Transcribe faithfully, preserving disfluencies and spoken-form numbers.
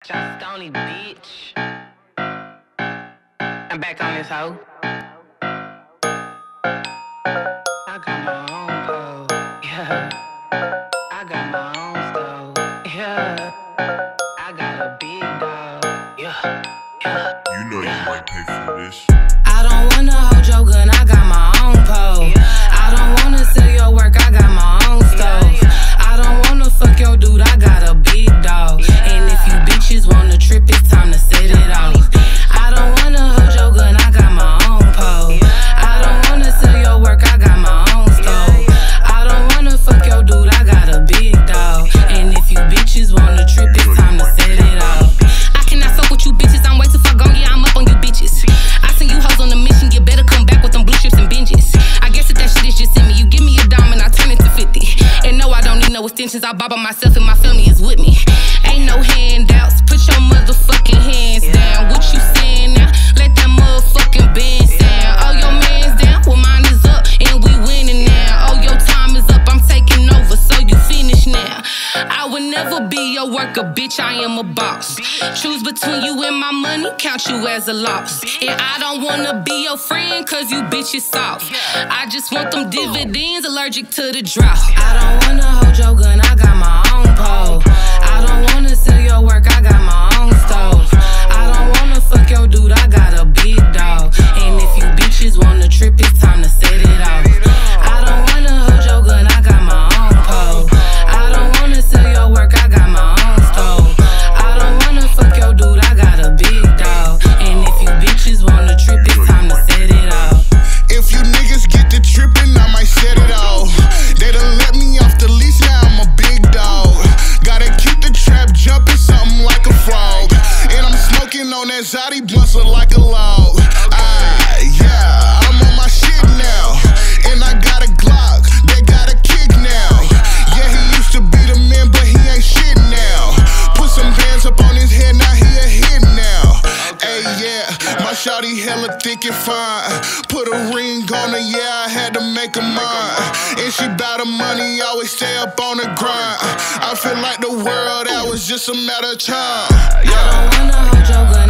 Shot Stony, bitch. I'm back on this hoe. I got my own pole, yeah. I got my own stove, yeah. I got a big dog, yeah, yeah. You know yeah. you might pay for this. I don't wanna hold your gun, I got my own pole. Yeah. I don't wanna sell your work, I got my own stove. Yeah, yeah. I don't wanna fuck your dude, I got a big dog. Yeah. And if you bitches wanna trip, it's time to set it off. I don't wanna hold your gun, I got my own pole. Yeah. I don't wanna sell your work, I got my own stove. Yeah, yeah. I don't wanna fuck your dude, I got a big dog. And if you bitches wanna trip, it's time to set it off. I cannot fuck with you bitches, I'm way too far gone, yeah, I'm up on you bitches. I send you hoes on a mission, you better come back with them blue strips and binges. I guess that that shit is just in me, you give me a dime and I turn it to fifty. And no, I don't need no extensions, I bob by myself and my family is with me. Ain't no handouts, put your motherfucking hands down. What you saying now? Let that motherfucking band sound. Oh, your man's down, well mine is up and we winning now. Oh, your time is up, I'm taking over, so you finish now. I would never be your worker, bitch, I am a boss. Choose between you and my money, count you as a loss. And I don't wanna be your friend, cause you bitches soft. I just want them dividends, allergic to the drought. I don't wanna hold your gun, I got my own pole. I don't wanna sell your work, I got my own stove. I don't wanna fuck your dude, I got a big dog. And if you bitches wanna trip, it's time to set it off. I don't wanna hold your gun, I got my own pole. I don't wanna sell your work, I got my own stove. I don't wanna fuck your dude, I got a big dog. And if you bitches wanna trip, it's time to set it off. If you niggas get to trippin', I might set it off. They done let me off the leash, now I'm a big dog. Gotta keep the trap jumping, something like a frog. And I'm smoking on that Zodi blunts like a log. Ah, yeah, I'm on my shit now. And I got a Glock, they got a kick now. Yeah, he used to be the man, but he ain't shit now. Put some bands up on his head, now he a hit now. Hey, yeah, my shawty hella thick and fine. Put a ring on her, yeah, I had to make her mine. And she bout her money, always stay up on the grind. I feel like the world, that was just a matter of time. I don't wanna hold your gun.